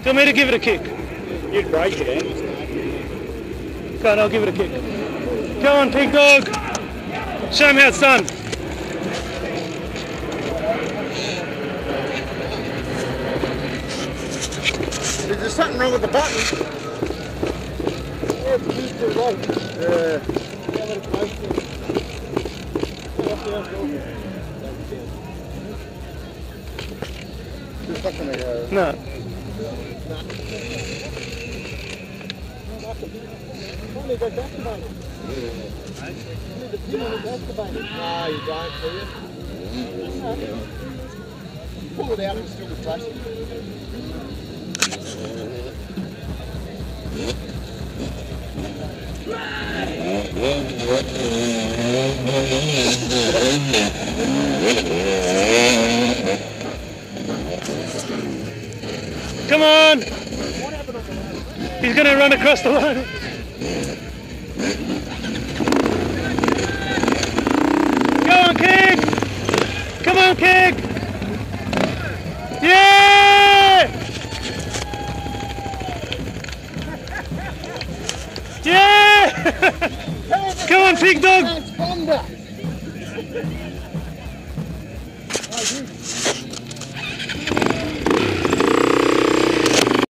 want me to give it a kick? You'd break it, eh? Go on, I'll give it a kick. Go on, pig dog. Show him how it's done. Is there something wrong with the button? Yeah, it's used to right. No. No, you don't, do you? Pull it out and still be plastic. Come on! He's going to run across the line. Go on, Kig! Come on, Kig! Yeah! Yeah! Come on, pig dog! Transponder!